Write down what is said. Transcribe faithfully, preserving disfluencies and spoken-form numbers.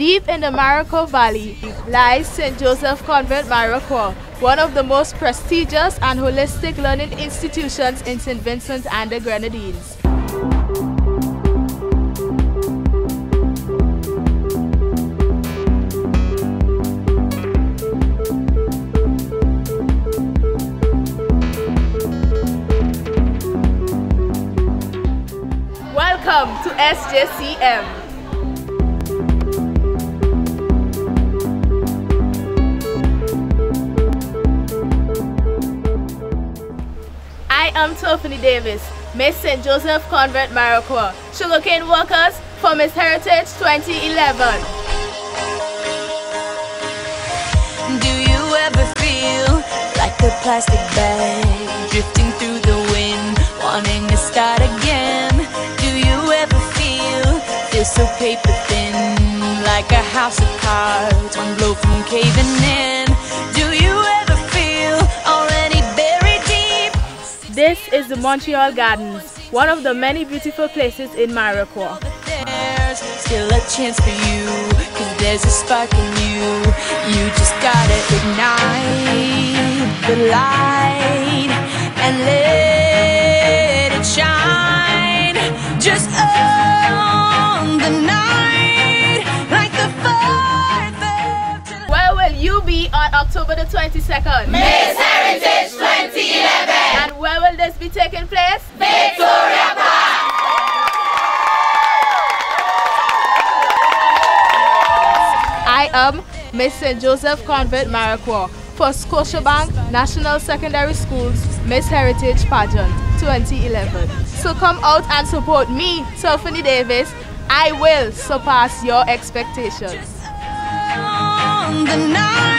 Deep in the Maracaibo Valley lies Saint Joseph Convent Maracaibo, one of the most prestigious and holistic learning institutions in Saint Vincent and the Grenadines. Welcome to S J C M. I am Tiffany Davis, Miss Saint Joseph Convent Maracaibo, Sugarcane Workers for Miss Heritage twenty eleven. Do you ever feel like a plastic bag drifting through the wind, wanting to start again? Do you ever feel, feel so paper thin, like a house of cards, one blow from caving in? Do you ever feel already buried deep? This is the Montreal Gardens, one of the many beautiful places in Maracaibo. There's still a chance for you, cause there's a spark in you. You just gotta ignite the light and let it shine. Just on the night, like the fourth of July. Where will you be on October the twenty-second? Miss Heritage twenty eleven. And where will this be taking place? Victoria Park. I am Miss Saint Joseph Convent Maracaibo for Scotiabank National Secondary School's Miss Heritage Pageant twenty eleven. So come out and support me, Tiffany Davis. I will surpass your expectations. On the night.